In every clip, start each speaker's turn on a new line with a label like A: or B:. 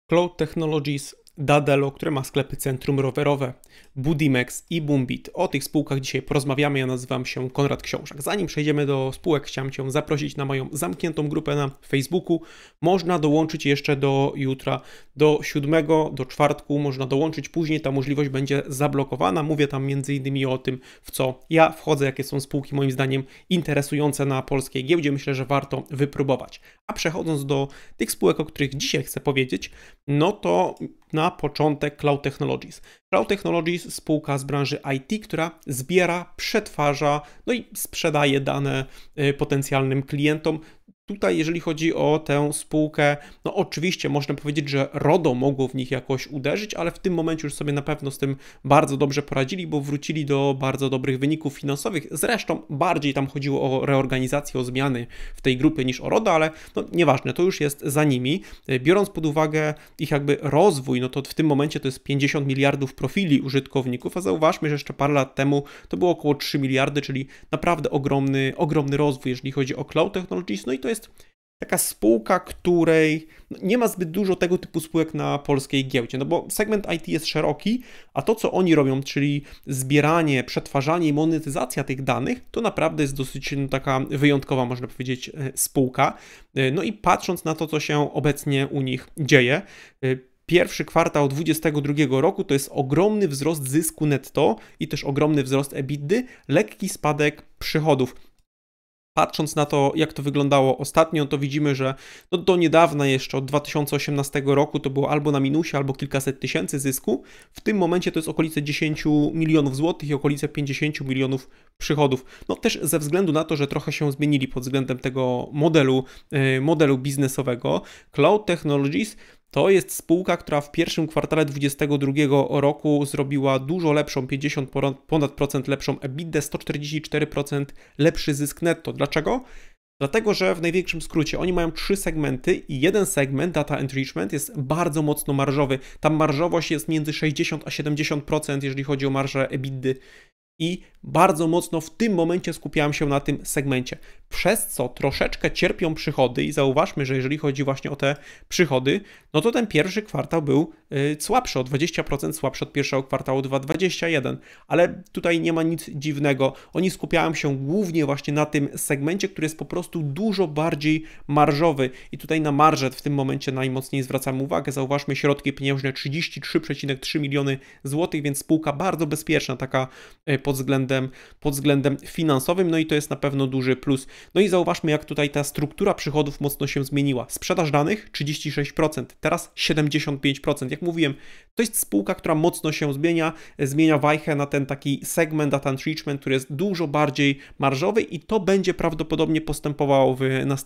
A: Cloud Technologies, Dadelo, które ma sklepy centrum rowerowe, Budimex i Boombit. O tych spółkach dzisiaj porozmawiamy. Ja nazywam się Konrad Książak. Zanim przejdziemy do spółek, chciałem Cię zaprosić na moją zamkniętą grupę na Facebooku. Można dołączyć jeszcze do jutra, do 7, do czwartku. Można dołączyć później, ta możliwość będzie zablokowana. Mówię tam m.in. o tym, w co ja wchodzę, jakie są spółki moim zdaniem interesujące na polskiej giełdzie. Myślę, że warto wypróbować. A przechodząc do tych spółek, o których dzisiaj chcę powiedzieć, no to na początek Cloud Technologies. Cloud Technologies, spółka z branży IT, która zbiera, przetwarza, no i sprzedaje dane potencjalnym klientom. Tutaj, jeżeli chodzi o tę spółkę, no oczywiście można powiedzieć, że RODO mogło w nich jakoś uderzyć, ale w tym momencie już sobie na pewno z tym bardzo dobrze poradzili, bo wrócili do bardzo dobrych wyników finansowych. Zresztą bardziej tam chodziło o reorganizację, o zmiany w tej grupie niż o RODO, ale no nieważne, to już jest za nimi. Biorąc pod uwagę ich jakby rozwój, no to w tym momencie to jest 50 miliardów profili użytkowników, a zauważmy, że jeszcze parę lat temu to było około 3 miliardy, czyli naprawdę ogromny rozwój, jeżeli chodzi o Cloud Technologies. No i to jest taka spółka, której nie ma zbyt dużo tego typu spółek na polskiej giełdzie, no bo segment IT jest szeroki, a to, co oni robią, czyli zbieranie, przetwarzanie i monetyzacja tych danych, to naprawdę jest dosyć taka wyjątkowa, można powiedzieć, spółka. No i patrząc na to, co się obecnie u nich dzieje, pierwszy kwartał 2022 roku to jest ogromny wzrost zysku netto i też ogromny wzrost EBITDA, lekki spadek przychodów. Patrząc na to, jak to wyglądało ostatnio, to widzimy, że no do niedawna jeszcze, od 2018 roku, to było albo na minusie, albo kilkaset tysięcy zysku. W tym momencie to jest okolice 10 milionów złotych i okolice 50 milionów przychodów. No też ze względu na to, że trochę się zmienili pod względem tego modelu biznesowego. Cloud Technologies to jest spółka, która w pierwszym kwartale 2022 roku zrobiła dużo lepszą, 50% lepszą EBITDA, 144% lepszy zysk netto. Dlaczego? Dlatego, że w największym skrócie oni mają 3 segmenty i jeden segment, Data Enrichment, jest bardzo mocno marżowy. Tam marżowość jest między 60 a 70%, jeżeli chodzi o marżę EBITDA. I bardzo mocno w tym momencie skupiałem się na tym segmencie, przez co troszeczkę cierpią przychody i zauważmy, że jeżeli chodzi właśnie o te przychody, no to ten pierwszy kwartał był słabszy, o 20% słabszy od pierwszego kwartału 2021, ale tutaj nie ma nic dziwnego, oni skupiają się głównie właśnie na tym segmencie, który jest po prostu dużo bardziej marżowy i tutaj na marżę w tym momencie najmocniej zwracamy uwagę, zauważmy środki pieniężne 33,3 miliony złotych, więc spółka bardzo bezpieczna, taka pod względem finansowym, no i to jest na pewno duży plus. No i zauważmy, jak tutaj ta struktura przychodów mocno się zmieniła. Sprzedaż danych 36%, teraz 75%. Jak mówiłem, to jest spółka, która mocno się zmienia wajchę na ten taki segment Data Enrichment, który jest dużo bardziej marżowy i to będzie prawdopodobnie postępowało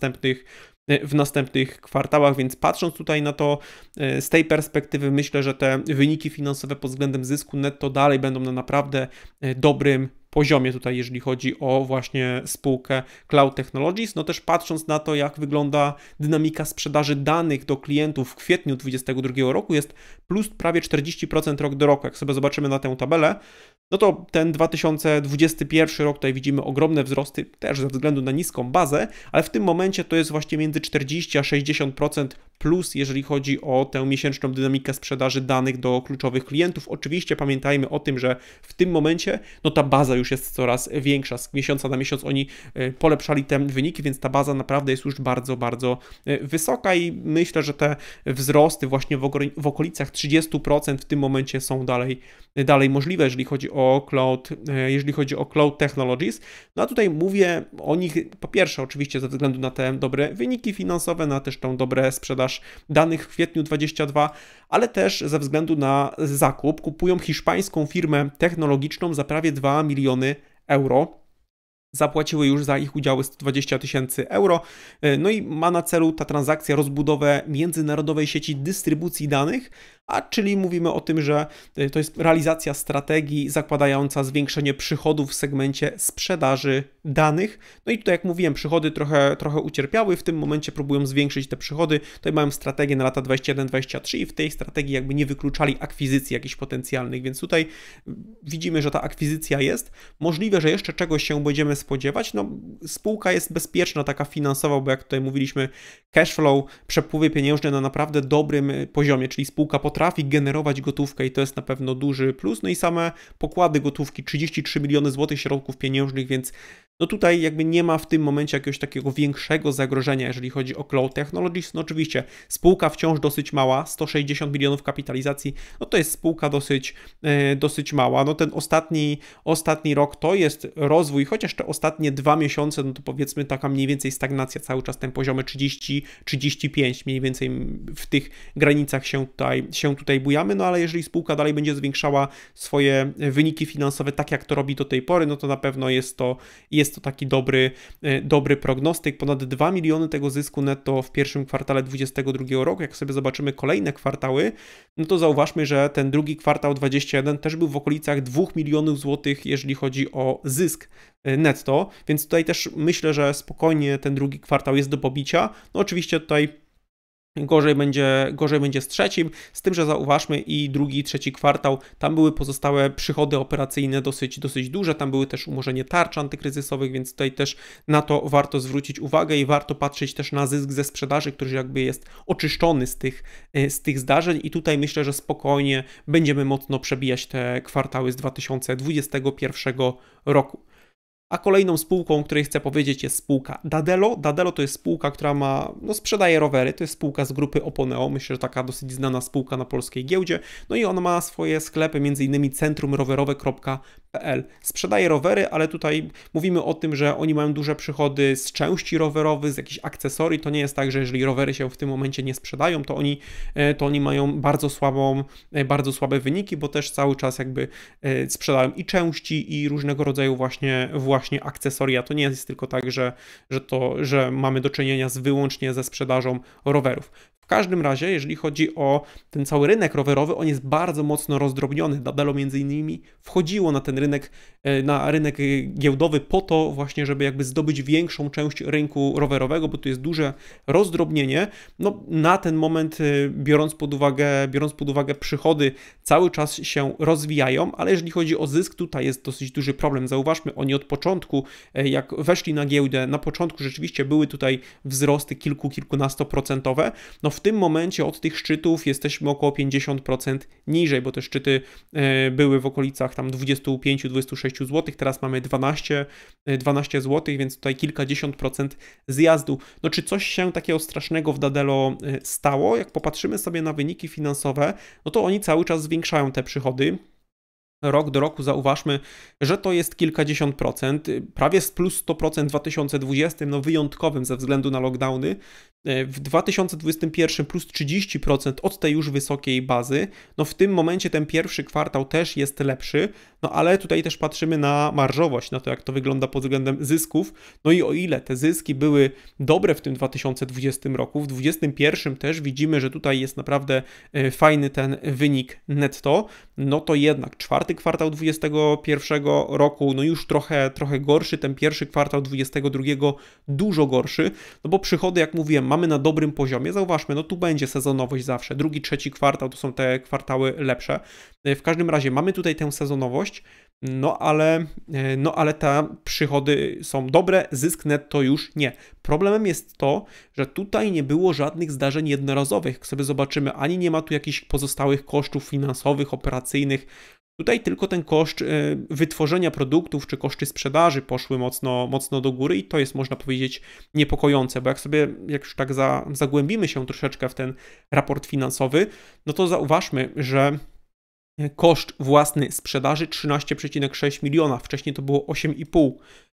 A: w następnych kwartałach, więc patrząc tutaj na to z tej perspektywy, myślę, że te wyniki finansowe pod względem zysku netto dalej będą na naprawdę dobrym poziomie tutaj, jeżeli chodzi o właśnie spółkę Cloud Technologies. No też patrząc na to, jak wygląda dynamika sprzedaży danych do klientów w kwietniu 2022 roku, jest plus prawie 40% rok do roku. Jak sobie zobaczymy na tę tabelę, no to ten 2021 rok, tutaj widzimy ogromne wzrosty, też ze względu na niską bazę, ale w tym momencie to jest właśnie między 40 a 60% plus, jeżeli chodzi o tę miesięczną dynamikę sprzedaży danych do kluczowych klientów. Oczywiście pamiętajmy o tym, że w tym momencie no ta baza już jest coraz większa. Z miesiąca na miesiąc oni polepszali te wyniki, więc ta baza naprawdę jest już bardzo wysoka i myślę, że te wzrosty właśnie w okolicach 30% w tym momencie są dalej możliwe, jeżeli chodzi o Cloud Technologies. No a tutaj mówię o nich po pierwsze oczywiście ze względu na te dobre wyniki finansowe, na też tą dobrą sprzedaż danych w kwietniu 2022, ale też ze względu na zakup. Kupują hiszpańską firmę technologiczną za prawie 2 miliony euro. Zapłaciły już za ich udziały 120 tysięcy euro. No i ma na celu ta transakcja rozbudowę międzynarodowej sieci dystrybucji danych, a czyli mówimy o tym, że to jest realizacja strategii zakładająca zwiększenie przychodów w segmencie sprzedaży danych. No i tutaj, jak mówiłem, przychody trochę ucierpiały, w tym momencie próbują zwiększyć te przychody. Tutaj mają strategię na lata 21-23 i w tej strategii jakby nie wykluczali akwizycji jakichś potencjalnych, więc tutaj widzimy, że ta akwizycja jest. Możliwe, że jeszcze czegoś się będziemy spodziewać. No, spółka jest bezpieczna, taka finansowa, bo jak tutaj mówiliśmy, cash flow, przepływy pieniężne na naprawdę dobrym poziomie, czyli spółka potrafi generować gotówkę i to jest na pewno duży plus. No i same pokłady gotówki, 33 miliony złotych środków pieniężnych, więc no tutaj jakby nie ma w tym momencie jakiegoś takiego większego zagrożenia, jeżeli chodzi o Cloud Technologies. No oczywiście spółka wciąż dosyć mała, 160 milionów kapitalizacji, no to jest spółka dosyć mała. No ten ostatni rok to jest rozwój, chociaż te ostatnie 2 miesiące, no to powiedzmy taka mniej więcej stagnacja, cały czas ten poziomy 30-35, mniej więcej w tych granicach się tutaj bujamy, no ale jeżeli spółka dalej będzie zwiększała swoje wyniki finansowe tak jak to robi do tej pory, no to na pewno jest to taki dobry prognostyk. Ponad 2 miliony tego zysku netto w pierwszym kwartale 2022 roku. Jak sobie zobaczymy kolejne kwartały, no to zauważmy, że ten drugi kwartał 2021 też był w okolicach 2 milionów złotych, jeżeli chodzi o zysk netto, więc tutaj też myślę, że spokojnie ten drugi kwartał jest do pobicia. No oczywiście tutaj gorzej będzie z trzecim, z tym, że zauważmy i drugi, trzeci kwartał, tam były pozostałe przychody operacyjne dosyć duże, tam były też umorzenie tarcz antykryzysowych, więc tutaj też na to warto zwrócić uwagę i warto patrzeć też na zysk ze sprzedaży, który jakby jest oczyszczony z tych zdarzeń i tutaj myślę, że spokojnie będziemy mocno przebijać te kwartały z 2021 roku. A kolejną spółką, o której chcę powiedzieć, jest spółka Dadelo. Dadelo to jest spółka, która sprzedaje rowery, to jest spółka z grupy Oponeo, myślę, że taka dosyć znana spółka na polskiej giełdzie, no i ona ma swoje sklepy, m.in. centrumrowerowe.pl. Sprzedaje rowery, ale tutaj mówimy o tym, że oni mają duże przychody z części rowerowych, z jakichś akcesorii, to nie jest tak, że jeżeli rowery się w tym momencie nie sprzedają, to oni mają bardzo słabe wyniki, bo też cały czas jakby sprzedają i części i różnego rodzaju właśnie akcesoria. To nie jest tylko tak, że mamy do czynienia wyłącznie ze sprzedażą rowerów. W każdym razie, jeżeli chodzi o ten cały rynek rowerowy, on jest bardzo mocno rozdrobniony. Dadelo między innymi wchodziło na ten rynek giełdowy po to właśnie, żeby jakby zdobyć większą część rynku rowerowego, bo tu jest duże rozdrobnienie. No, na ten moment, biorąc pod uwagę przychody, cały czas się rozwijają, ale jeżeli chodzi o zysk, tutaj jest dosyć duży problem. Zauważmy, oni od początku, jak weszli na giełdę, na początku rzeczywiście były tutaj wzrosty kilkunastoprocentowe. No w tym momencie od tych szczytów jesteśmy około 50% niżej, bo te szczyty były w okolicach tam 25-26 zł, teraz mamy 12 zł, więc tutaj kilkadziesiąt procent zjazdu. No czy coś się takiego strasznego w Dadelo stało? Jak popatrzymy sobie na wyniki finansowe, no to oni cały czas zwiększają te przychody. Rok do roku zauważmy, że to jest kilkadziesiąt procent, prawie z plus 100% w 2020, no wyjątkowym ze względu na lockdowny. W 2021 plus 30% od tej już wysokiej bazy. No w tym momencie ten pierwszy kwartał też jest lepszy, no ale tutaj też patrzymy na marżowość, na to jak to wygląda pod względem zysków. No i o ile te zyski były dobre w tym 2020 roku, w 2021 też widzimy, że tutaj jest naprawdę fajny ten wynik netto, no to jednak czwarty kwartał 2021 roku, no już trochę gorszy, ten pierwszy kwartał 2022 dużo gorszy, no bo przychody, jak mówiłem, mamy na dobrym poziomie, zauważmy, no tu będzie sezonowość zawsze, drugi, trzeci kwartał to są te kwartały lepsze. W każdym razie mamy tutaj tę sezonowość, no ale te przychody są dobre, zysk netto już nie. Problemem jest to, że tutaj nie było żadnych zdarzeń jednorazowych, jak sobie zobaczymy, ani nie ma tu jakichś pozostałych kosztów finansowych, operacyjnych. Tutaj tylko ten koszt wytworzenia produktów czy koszty sprzedaży poszły mocno do góry i to jest, można powiedzieć, niepokojące, bo jak już tak zagłębimy się troszeczkę w ten raport finansowy, no to zauważmy, że koszt własny sprzedaży 13,6 miliona, wcześniej to było 8,5.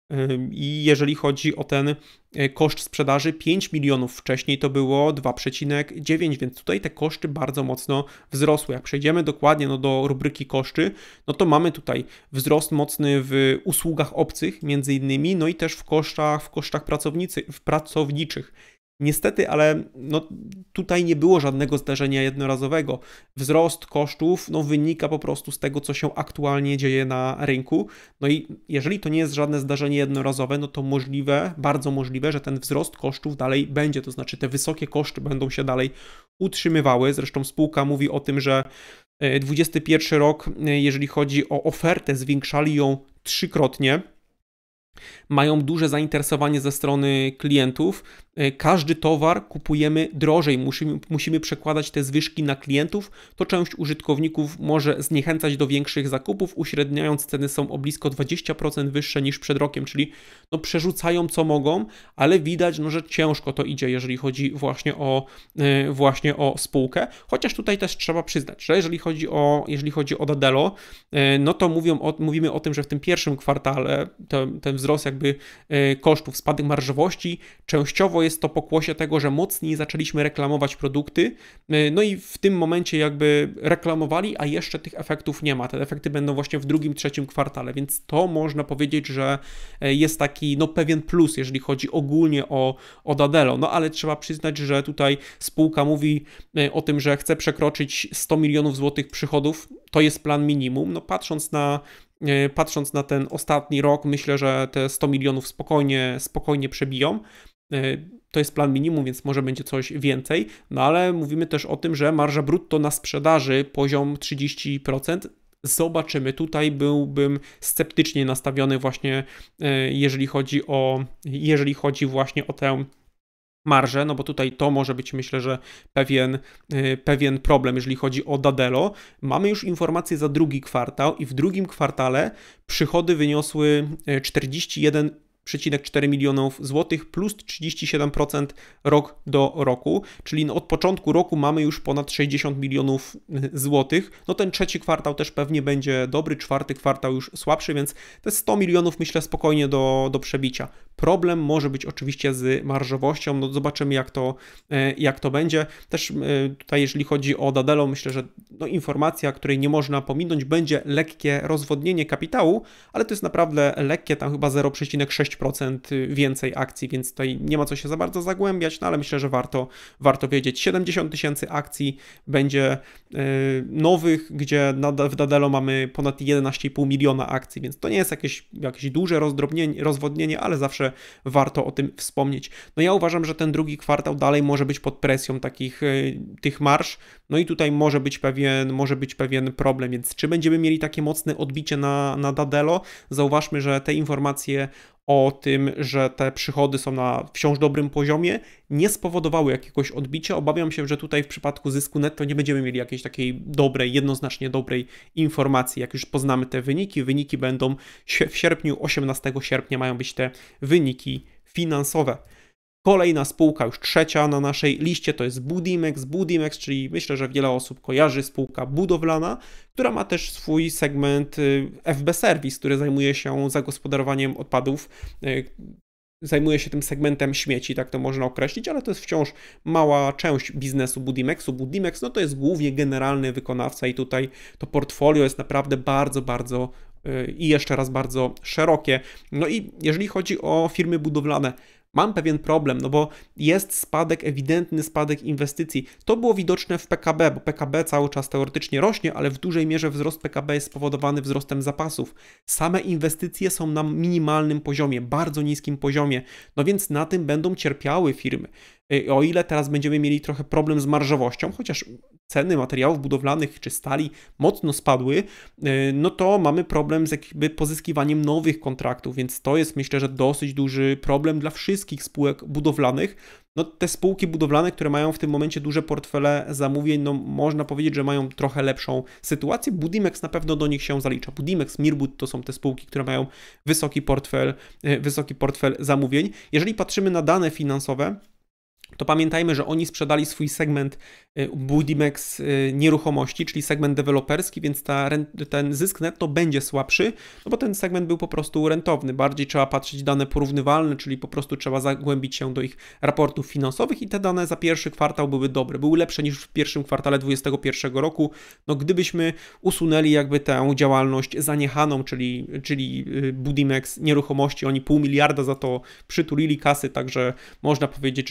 A: I jeżeli chodzi o ten koszt sprzedaży 5 milionów, wcześniej to było 2,9, więc tutaj te koszty bardzo mocno wzrosły. Jak przejdziemy dokładnie do rubryki koszty, no to mamy tutaj wzrost mocny w usługach obcych między innymi, no i też w kosztach pracowniczych. Niestety, ale no, tutaj nie było żadnego zdarzenia jednorazowego. Wzrost kosztów no, wynika po prostu z tego, co się aktualnie dzieje na rynku. No i jeżeli to nie jest żadne zdarzenie jednorazowe, no to możliwe, bardzo możliwe, że ten wzrost kosztów dalej będzie, to znaczy te wysokie koszty będą się dalej utrzymywały. Zresztą spółka mówi o tym, że 2021 rok, jeżeli chodzi o ofertę, zwiększali ją trzykrotnie. Mają duże zainteresowanie ze strony klientów. Każdy towar kupujemy drożej, musimy przekładać te zwyżki na klientów. To część użytkowników może zniechęcać do większych zakupów, uśredniając ceny są o blisko 20% wyższe niż przed rokiem, czyli no przerzucają co mogą, ale widać, no, że ciężko to idzie, jeżeli chodzi właśnie o spółkę. Chociaż tutaj też trzeba przyznać, że jeżeli chodzi o Dadelo, no to mówimy o tym, że w tym pierwszym kwartale ten wzrost jakby kosztów, spadek marżowości, częściowo jest to pokłosie tego, że mocniej zaczęliśmy reklamować produkty, no i w tym momencie jakby reklamowali, a jeszcze tych efektów nie ma. Te efekty będą właśnie w drugim, trzecim kwartale, więc to można powiedzieć, że jest taki no pewien plus, jeżeli chodzi ogólnie o Dadelo, no ale trzeba przyznać, że tutaj spółka mówi o tym, że chce przekroczyć 100 milionów złotych przychodów, to jest plan minimum, no patrząc na ten ostatni rok, myślę, że te 100 milionów spokojnie przebiją. To jest plan minimum, więc może będzie coś więcej, no ale mówimy też o tym, że marża brutto na sprzedaży poziom 30%. Zobaczymy, tutaj byłbym sceptycznie nastawiony właśnie, jeżeli chodzi właśnie o tę marżę, no bo tutaj to może być, myślę, że pewien problem, jeżeli chodzi o Dadelo. Mamy już informacje za drugi kwartał i w drugim kwartale przychody wyniosły 41,4 milionów złotych plus 37% rok do roku, czyli no od początku roku mamy już ponad 60 milionów złotych. No ten trzeci kwartał też pewnie będzie dobry, czwarty kwartał już słabszy, więc te 100 milionów myślę spokojnie do przebicia. Problem może być oczywiście z marżowością, no zobaczymy jak to będzie. Też tutaj jeżeli chodzi o Dadelo, myślę, że no informacja, której nie można pominąć, będzie lekkie rozwodnienie kapitału, ale to jest naprawdę lekkie, tam chyba 0,6% więcej akcji, więc tutaj nie ma co się za bardzo zagłębiać, no ale myślę, że warto wiedzieć. 70 tysięcy akcji będzie nowych, gdzie w Dadelo mamy ponad 11,5 miliona akcji, więc to nie jest jakieś duże rozwodnienie, ale zawsze warto o tym wspomnieć. No ja uważam, że ten drugi kwartał dalej może być pod presją tych marż, no i tutaj może być pewien problem, więc czy będziemy mieli takie mocne odbicie na Dadelo? Zauważmy, że te informacje o tym, że te przychody są na wciąż dobrym poziomie, nie spowodowały jakiegoś odbicia. Obawiam się, że tutaj w przypadku zysku netto nie będziemy mieli jakiejś takiej jednoznacznie dobrej informacji. Jak już poznamy te wyniki będą w sierpniu, 18 sierpnia mają być te wyniki finansowe. Kolejna spółka, już trzecia na naszej liście, to jest Budimex. Budimex, czyli myślę, że wiele osób kojarzy, spółka budowlana, która ma też swój segment FB Service, który zajmuje się zagospodarowaniem odpadów. Zajmuje się tym segmentem śmieci, tak to można określić, ale to jest wciąż mała część biznesu Budimexu. Budimex, no to jest głównie generalny wykonawca i tutaj to portfolio jest naprawdę bardzo i jeszcze raz bardzo szerokie. No i jeżeli chodzi o firmy budowlane, mam pewien problem, no bo jest ewidentny spadek inwestycji. To było widoczne w PKB, bo PKB cały czas teoretycznie rośnie, ale w dużej mierze wzrost PKB jest spowodowany wzrostem zapasów. Same inwestycje są na minimalnym poziomie, bardzo niskim poziomie, no więc na tym będą cierpiały firmy. O ile teraz będziemy mieli trochę problem z marżowością, chociaż ceny materiałów budowlanych czy stali mocno spadły, no to mamy problem z jakby pozyskiwaniem nowych kontraktów, więc to jest myślę, że dosyć duży problem dla wszystkich spółek budowlanych. No te spółki budowlane, które mają w tym momencie duże portfele zamówień, no można powiedzieć, że mają trochę lepszą sytuację. Budimex na pewno do nich się zalicza. Budimex, Mirbud to są te spółki, które mają wysoki portfel zamówień. Jeżeli patrzymy na dane finansowe, to pamiętajmy, że oni sprzedali swój segment Budimex nieruchomości, czyli segment deweloperski, więc ten zysk netto będzie słabszy, no bo ten segment był po prostu rentowny. Bardziej trzeba patrzeć dane porównywalne, czyli po prostu trzeba zagłębić się do ich raportów finansowych i te dane za pierwszy kwartał były dobre, były lepsze niż w pierwszym kwartale 2021 roku. No gdybyśmy usunęli jakby tę działalność zaniechaną, czyli Budimex nieruchomości, oni 0,5 miliarda za to przytulili kasy, także można powiedzieć, że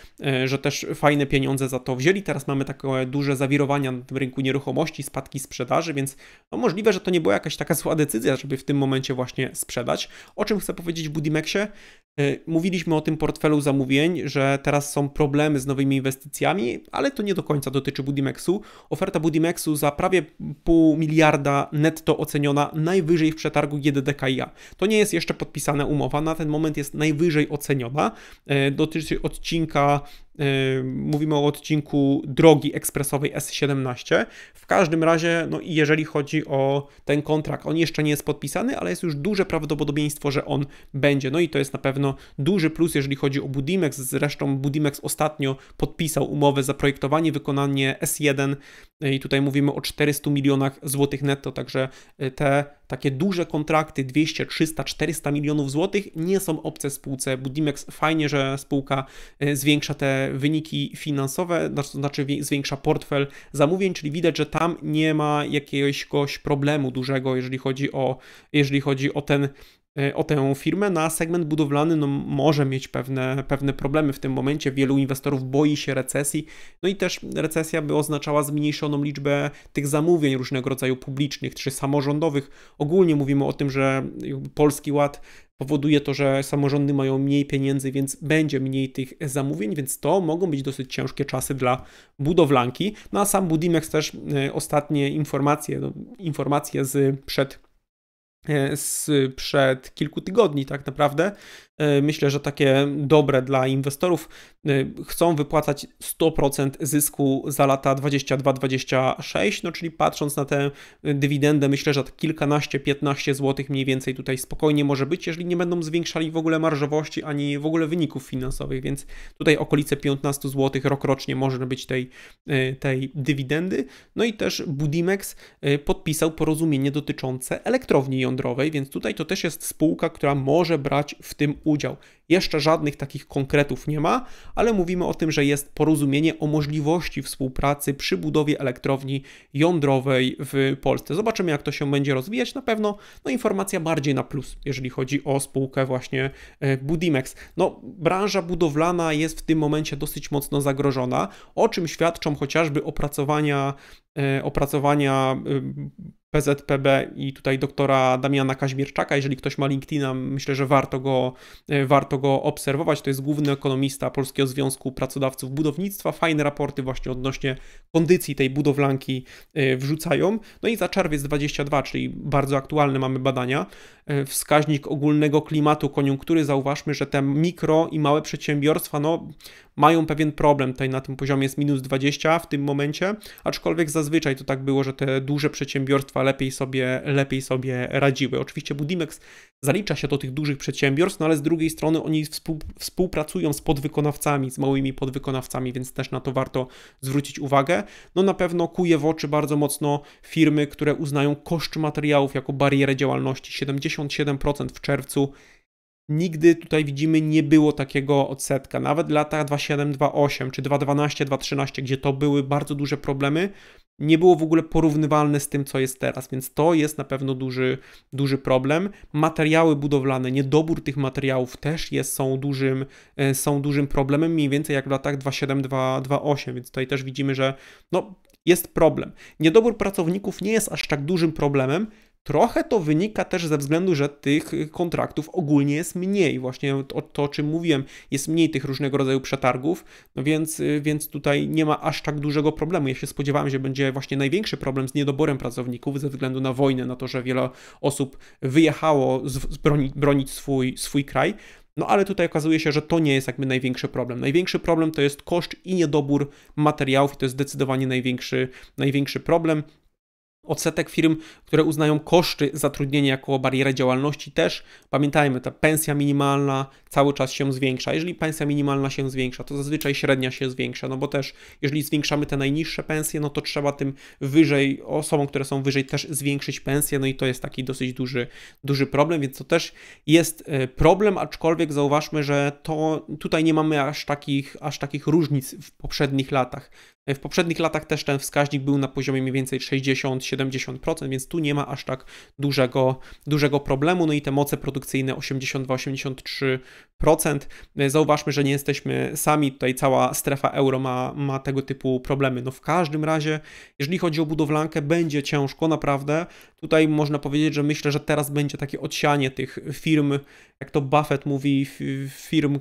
A: że też fajne pieniądze za to wzięli. Teraz mamy takie duże zawirowania na tym rynku nieruchomości, spadki sprzedaży, więc no możliwe, że to nie była jakaś taka zła decyzja, żeby w tym momencie właśnie sprzedać. O czym chcę powiedzieć w Budimexie? Mówiliśmy o tym portfelu zamówień, że teraz są problemy z nowymi inwestycjami, ale to nie do końca dotyczy Budimexu. Oferta Budimexu za prawie $0,5 miliarda netto oceniona najwyżej w przetargu GDDKiA. To nie jest jeszcze podpisana umowa, na ten moment jest najwyżej oceniona. Dotyczy odcinka, mówimy o odcinku drogi ekspresowej S17. W każdym razie, no i jeżeli chodzi o ten kontrakt, on jeszcze nie jest podpisany, ale jest już duże prawdopodobieństwo, że on będzie. No i to jest na pewno duży plus, jeżeli chodzi o Budimex. Zresztą Budimex ostatnio podpisał umowę za projektowanie, wykonanie S1 i tutaj mówimy o 400 milionach złotych netto, także te takie duże kontrakty 200, 300, 400 milionów złotych nie są obce spółce Budimex. Fajnie, że spółka zwiększa te wyniki finansowe, to znaczy zwiększa portfel zamówień, czyli widać, że tam nie ma jakiegoś problemu dużego, jeżeli chodzi o tę firmę. Na segment budowlany no, może mieć pewne problemy w tym momencie. Wielu inwestorów boi się recesji, no i też recesja by oznaczała zmniejszoną liczbę tych zamówień różnego rodzaju publicznych czy samorządowych. Ogólnie mówimy o tym, że Polski Ład powoduje to, że samorządy mają mniej pieniędzy, więc będzie mniej tych zamówień, więc to mogą być dosyć ciężkie czasy dla budowlanki. No a sam Budimex też ostatnie informacje sprzed kilku tygodni tak naprawdę. Myślę, że takie dobre dla inwestorów. Chcą wypłacać 100% zysku za lata 22-26, no czyli patrząc na tę dywidendę, myślę, że kilkanaście, 15 złotych mniej więcej tutaj spokojnie może być, jeżeli nie będą zwiększali w ogóle marżowości, ani w ogóle wyników finansowych, więc tutaj okolice 15 złotych rokrocznie może być tej dywidendy. No i też Budimex podpisał porozumienie dotyczące elektrowni jądrowej, więc tutaj to też jest spółka, która może brać w tym udział. Jeszcze żadnych takich konkretów nie ma, ale mówimy o tym, że jest porozumienie o możliwości współpracy przy budowie elektrowni jądrowej w Polsce. Zobaczymy, jak to się będzie rozwijać. Na pewno informacja bardziej na plus, jeżeli chodzi o spółkę właśnie Budimex. No, branża budowlana jest w tym momencie dosyć mocno zagrożona, o czym świadczą chociażby opracowania PZPB i tutaj doktora Damiana Kaźmierczaka. Jeżeli ktoś ma LinkedIna, myślę, że warto go obserwować. To jest główny ekonomista Polskiego Związku Pracodawców Budownictwa. Fajne raporty właśnie odnośnie kondycji tej budowlanki wrzucają. No i za czerwiec 22, czyli bardzo aktualne mamy badania. Wskaźnik ogólnego klimatu koniunktury. Zauważmy, że te mikro i małe przedsiębiorstwa mają pewien problem. Tutaj na tym poziomie jest -20 w tym momencie, aczkolwiek zazwyczaj to tak było, że te duże przedsiębiorstwa lepiej sobie radziły. Oczywiście Budimex zalicza się do tych dużych przedsiębiorstw, no ale z drugiej strony oni współpracują z podwykonawcami, z małymi podwykonawcami, więc też na to warto zwrócić uwagę. No na pewno kuje w oczy bardzo mocno firmy, które uznają koszt materiałów jako barierę działalności. 77% w czerwcu. Nigdy tutaj widzimy nie było takiego odsetka, nawet w latach 2007-2008 czy 2012-2013, gdzie to były bardzo duże problemy, nie było w ogóle porównywalne z tym, co jest teraz, więc to jest na pewno duży problem. Materiały budowlane, niedobór tych materiałów też są dużym problemem, mniej więcej jak w latach 2007-2008, więc tutaj też widzimy, że jest problem. Niedobór pracowników nie jest aż tak dużym problemem. Trochę to wynika też ze względu, że tych kontraktów ogólnie jest mniej. Właśnie to, o czym mówiłem, jest mniej tych różnego rodzaju przetargów, no więc tutaj nie ma aż tak dużego problemu. Ja się spodziewałem, że będzie właśnie największy problem z niedoborem pracowników ze względu na wojnę, na to, że wiele osób wyjechało bronić swój kraj. No ale tutaj okazuje się, że to nie jest jakby największy problem. Największy problem to jest koszt i niedobór materiałów i to jest zdecydowanie największy problem. Odsetek firm, które uznają koszty zatrudnienia jako barierę działalności też, pamiętajmy, ta pensja minimalna cały czas się zwiększa. Jeżeli pensja minimalna się zwiększa, to zazwyczaj średnia się zwiększa, no bo też jeżeli zwiększamy te najniższe pensje, no to trzeba tym wyżej, osobom, które są wyżej też zwiększyć pensję, no i to jest taki dosyć duży problem, więc to też jest problem, aczkolwiek zauważmy, że tutaj nie mamy aż takich różnic w poprzednich latach. W poprzednich latach też ten wskaźnik był na poziomie mniej więcej 60-70%, więc tu nie ma aż tak dużego problemu. No i te moce produkcyjne 82-83%. Zauważmy, że nie jesteśmy sami, tutaj cała strefa euro ma tego typu problemy. No w każdym razie, jeżeli chodzi o budowlankę, będzie ciężko, naprawdę. Tutaj można powiedzieć, że myślę, że teraz będzie takie odsianie tych firm, jak to Buffett mówi, firm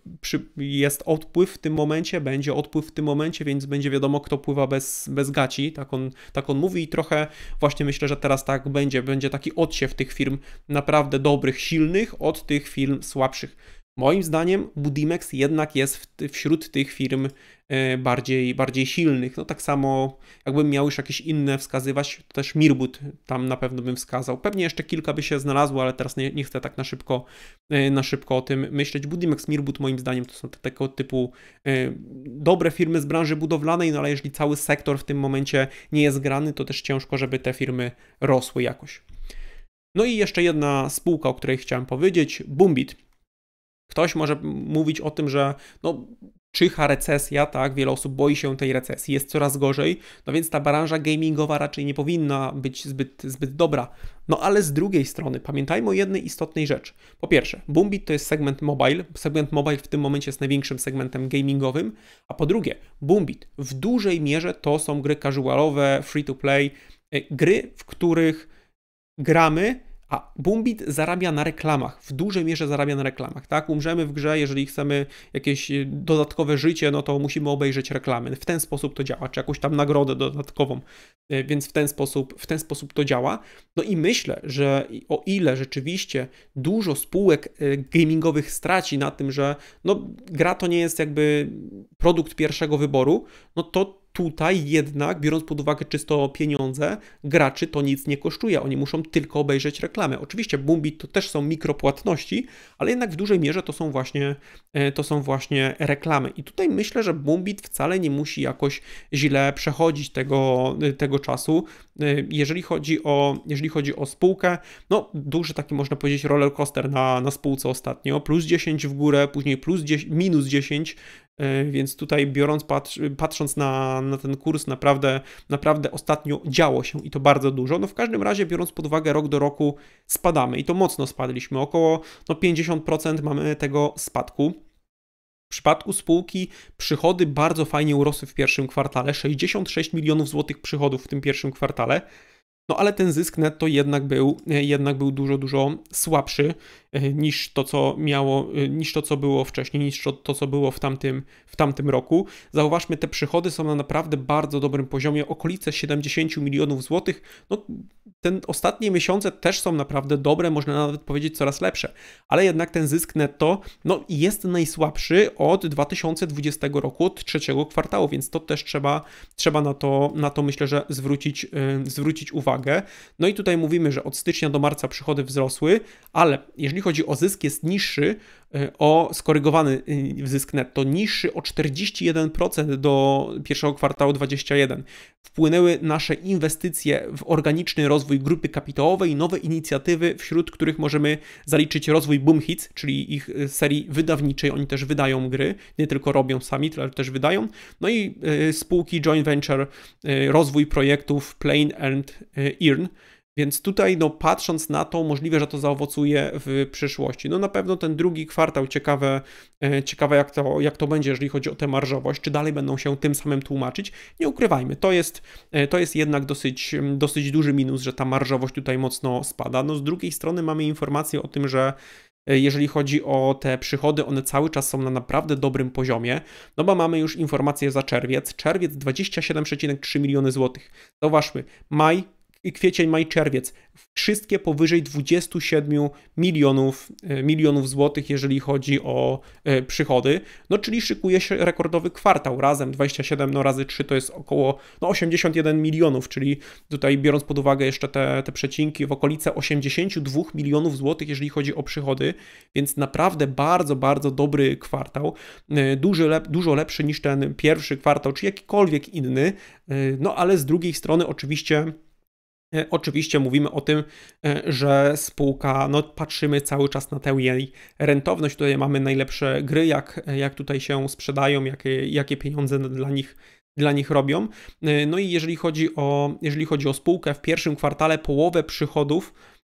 A: jest odpływ w tym momencie, będzie odpływ w tym momencie, więc będzie wiadomo, kto pływa bez gaci, tak on mówi i trochę właśnie myślę, że teraz tak będzie taki odsiew tych firm naprawdę dobrych, silnych od tych firm słabszych. Moim zdaniem Budimex jednak jest wśród tych firm bardziej silnych. No tak samo jakbym miał już jakieś inne wskazywać, to też Mirbut tam na pewno bym wskazał. Pewnie jeszcze kilka by się znalazło, ale teraz nie chcę tak na szybko o tym myśleć. Budimex, Mirbut moim zdaniem to są tego typu dobre firmy z branży budowlanej, no ale jeżeli cały sektor w tym momencie nie jest grany, to też ciężko, żeby te firmy rosły jakoś. No i jeszcze jedna spółka, o której chciałem powiedzieć, Boombit. Ktoś może mówić o tym, że no, czyha recesja, tak, wiele osób boi się tej recesji, jest coraz gorzej, no więc ta branża gamingowa raczej nie powinna być zbyt dobra. No ale z drugiej strony pamiętajmy o jednej istotnej rzeczy. Po pierwsze, Boombit to jest segment mobile w tym momencie jest największym segmentem gamingowym, a po drugie, Boombit w dużej mierze to są gry casualowe, free to play, gry, w których gramy, a Boombit zarabia na reklamach, w dużej mierze zarabia na reklamach, tak? Umrzemy w grze, jeżeli chcemy jakieś dodatkowe życie, no to musimy obejrzeć reklamy. W ten sposób to działa, czy jakąś tam nagrodę dodatkową, więc w ten sposób to działa. No i myślę, że o ile rzeczywiście dużo spółek gamingowych straci na tym, że no, gra to nie jest jakby produkt pierwszego wyboru, no to tutaj jednak, biorąc pod uwagę czysto pieniądze, graczy to nic nie kosztuje, oni muszą tylko obejrzeć reklamę. Oczywiście Boombit to też są mikropłatności, ale jednak w dużej mierze to są właśnie reklamy. I tutaj myślę, że Boombit wcale nie musi jakoś źle przechodzić tego czasu. Jeżeli chodzi o spółkę, no duży taki można powiedzieć rollercoaster na spółce ostatnio, plus 10 w górę, później minus 10, więc tutaj patrząc na ten kurs naprawdę ostatnio działo się i to bardzo dużo. No w każdym razie biorąc pod uwagę rok do roku spadamy i to mocno spadliśmy, około 50% mamy tego spadku. W przypadku spółki przychody bardzo fajnie urosły w pierwszym kwartale, 66 milionów złotych przychodów w tym pierwszym kwartale. No ale ten zysk netto jednak był dużo słabszy niż to, co było wcześniej, niż to, co było w tamtym roku. Zauważmy, te przychody są na naprawdę bardzo dobrym poziomie, okolice 70 milionów złotych. No, te ostatnie miesiące też są naprawdę dobre, można nawet powiedzieć coraz lepsze, ale jednak ten zysk netto no, jest najsłabszy od 2020 roku, od trzeciego kwartału, więc to też trzeba na to myślę, że zwrócić uwagę. No i tutaj mówimy, że od stycznia do marca przychody wzrosły, ale jeżeli chodzi o zysk, jest niższy, o skorygowany zysk netto, niższy o 41% do pierwszego kwartału 2021. Wpłynęły nasze inwestycje w organiczny rozwój grupy kapitałowej, nowe inicjatywy, wśród których możemy zaliczyć rozwój Boomhits, czyli ich serii wydawniczej. Oni też wydają gry, nie tylko robią sami, ale też wydają. No i spółki joint venture, rozwój projektów Plane and Earn. Więc tutaj, no patrząc na to, możliwe, że to zaowocuje w przyszłości. No na pewno ten drugi kwartał ciekawe jak to będzie, jeżeli chodzi o tę marżowość, czy dalej będą się tym samym tłumaczyć. Nie ukrywajmy, to jest jednak dosyć duży minus, że ta marżowość tutaj mocno spada. No z drugiej strony mamy informację o tym, że jeżeli chodzi o te przychody, one cały czas są na naprawdę dobrym poziomie, no bo mamy już informację za czerwiec 27,3 miliony złotych. Zauważmy, kwiecień, maj, czerwiec, wszystkie powyżej 27 milionów złotych, jeżeli chodzi o przychody, no czyli szykuje się rekordowy kwartał, razem 27 razy 3 to jest około 81 milionów, czyli tutaj biorąc pod uwagę jeszcze te przecinki, w okolice 82 milionów złotych, jeżeli chodzi o przychody, więc naprawdę bardzo dobry kwartał, dużo lepszy niż ten pierwszy kwartał, czy jakikolwiek inny, no ale z drugiej strony Oczywiście mówimy o tym, że spółka, no patrzymy cały czas na tę jej rentowność, tutaj mamy najlepsze gry, jak tutaj się sprzedają, jakie pieniądze dla nich robią. No i jeżeli chodzi o spółkę, w pierwszym kwartale połowę przychodów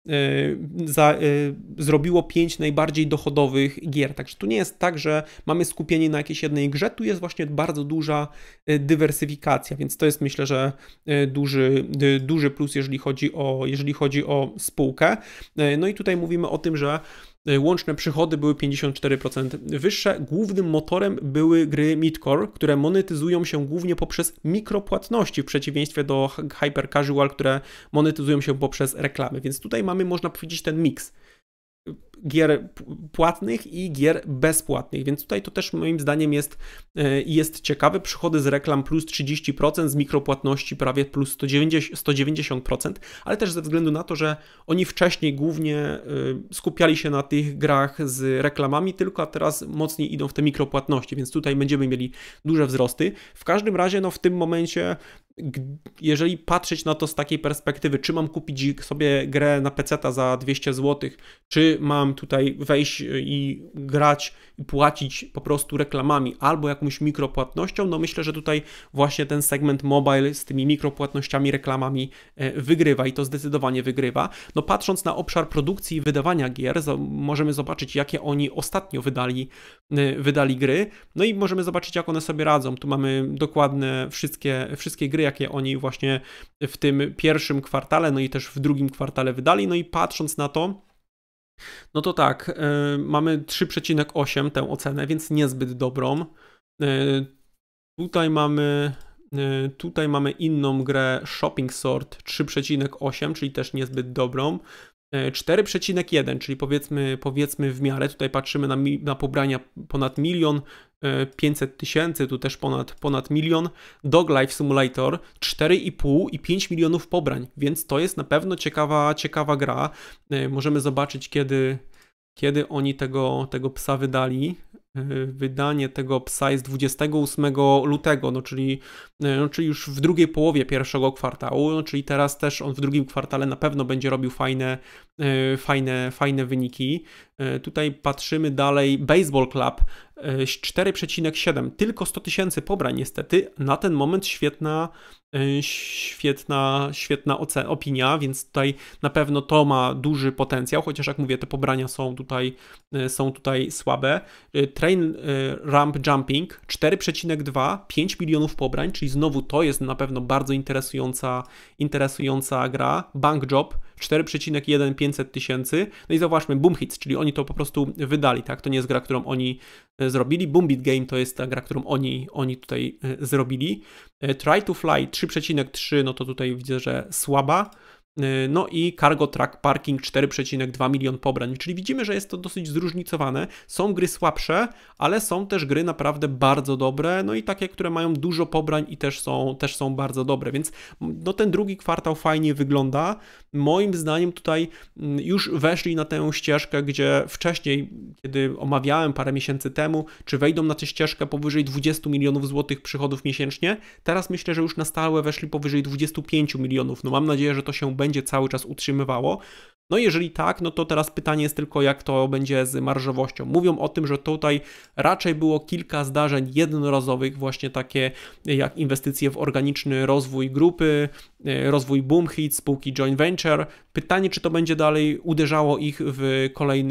A: zrobiło 5 najbardziej dochodowych gier. Także tu nie jest tak, że mamy skupienie na jakiejś jednej grze, tu jest właśnie bardzo duża dywersyfikacja, więc to jest, myślę, że duży plus, jeżeli chodzi o spółkę. No i tutaj mówimy o tym, że łączne przychody były 54% wyższe. Głównym motorem były gry midcore, które monetyzują się głównie poprzez mikropłatności, w przeciwieństwie do hyper casual, które monetyzują się poprzez reklamy. Więc tutaj mamy, można powiedzieć, ten miks gier płatnych i gier bezpłatnych, więc tutaj to też moim zdaniem jest ciekawe. Przychody z reklam plus 30%, z mikropłatności prawie plus 190%, ale też ze względu na to, że oni wcześniej głównie skupiali się na tych grach z reklamami tylko, a teraz mocniej idą w te mikropłatności, więc tutaj będziemy mieli duże wzrosty. W każdym razie, no w tym momencie, jeżeli patrzeć na to z takiej perspektywy, czy mam kupić sobie grę na PC-ta za 200 zł, czy mam tutaj wejść i grać i płacić po prostu reklamami albo jakąś mikropłatnością, no myślę, że tutaj właśnie ten segment mobile z tymi mikropłatnościami, reklamami wygrywa i to zdecydowanie wygrywa. No patrząc na obszar produkcji i wydawania gier, możemy zobaczyć, jakie oni ostatnio wydali gry, no i możemy zobaczyć, jak one sobie radzą. Tu mamy dokładne wszystkie gry, jakie oni właśnie w tym pierwszym kwartale, no i też w drugim kwartale wydali, no i patrząc na to, no to tak, mamy 3,8 tę ocenę, więc niezbyt dobrą. Tutaj mamy inną grę Shopping Sort 3,8, czyli też niezbyt dobrą. 4,1, czyli powiedzmy w miarę. Tutaj patrzymy na pobrania ponad 1 500 000, tu też ponad 1 000 000. Dog Life Simulator 4,5 i 5 milionów pobrań, więc to jest na pewno ciekawa gra. Możemy zobaczyć, kiedy oni tego psa wydali. Wydanie tego psa jest 28 lutego, czyli już w drugiej połowie pierwszego kwartału, czyli teraz też on w drugim kwartale na pewno będzie robił fajne wyniki. Tutaj patrzymy dalej, Baseball Club 4,7, tylko 100 000 pobrań niestety, na ten moment świetna opinia, więc tutaj na pewno to ma duży potencjał, chociaż jak mówię, te pobrania są tutaj słabe. Train Ramp Jumping 4,2, 5 milionów pobrań, czyli znowu to jest na pewno bardzo interesująca gra. Bank Job 4,1, 500 000. No i zobaczmy, Boom Hits, czyli oni to po prostu wydali, tak? To nie jest gra, którą oni zrobili. Boom Beat Game to jest ta gra, którą oni tutaj zrobili. Try to Fly 3,3, no to tutaj widzę, że słaba. No i Cargo Truck Parking 4,2 milion pobrań, czyli widzimy, że jest to dosyć zróżnicowane. Są gry słabsze, ale są też gry naprawdę bardzo dobre, no i takie, które mają dużo pobrań i też są bardzo dobre, więc no ten drugi kwartał fajnie wygląda. Moim zdaniem tutaj już weszli na tę ścieżkę, gdzie wcześniej, kiedy omawiałem parę miesięcy temu, czy wejdą na tę ścieżkę powyżej 20 milionów złotych przychodów miesięcznie, teraz myślę, że już na stałe weszli powyżej 25 milionów. No mam nadzieję, że to się będzie cały czas utrzymywało. No jeżeli tak, no to teraz pytanie jest tylko, jak to będzie z marżowością. Mówią o tym, że tutaj raczej było kilka zdarzeń jednorazowych, właśnie takie jak inwestycje w organiczny rozwój grupy, rozwój Boom Hits, spółki joint venture. Pytanie, czy to będzie dalej uderzało ich w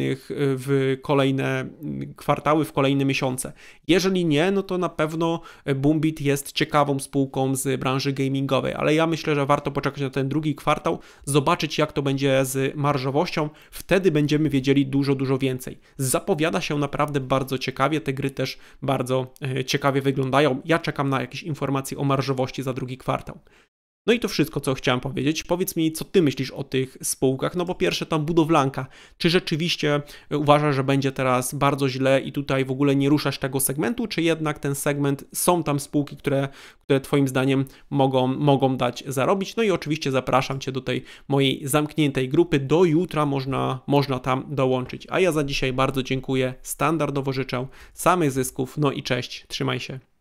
A: kolejne kwartały, w kolejne miesiące. Jeżeli nie, no to na pewno Boombit jest ciekawą spółką z branży gamingowej, ale ja myślę, że warto poczekać na ten drugi kwartał, zobaczyć, jak to będzie z marżowością, wtedy będziemy wiedzieli dużo więcej. Zapowiada się naprawdę bardzo ciekawie, te gry też bardzo ciekawie wyglądają. Ja czekam na jakieś informacje o marżowości za drugi kwartał. No i to wszystko, co chciałem powiedzieć. Powiedz mi, co ty myślisz o tych spółkach? No po pierwsze, tam budowlanka. Czy rzeczywiście uważasz, że będzie teraz bardzo źle i tutaj w ogóle nie ruszasz tego segmentu, czy jednak ten segment, są tam spółki, które twoim zdaniem mogą dać zarobić? No i oczywiście zapraszam cię do tej mojej zamkniętej grupy. Do jutra można tam dołączyć. A ja za dzisiaj bardzo dziękuję. Standardowo życzę samych zysków. No i cześć. Trzymaj się.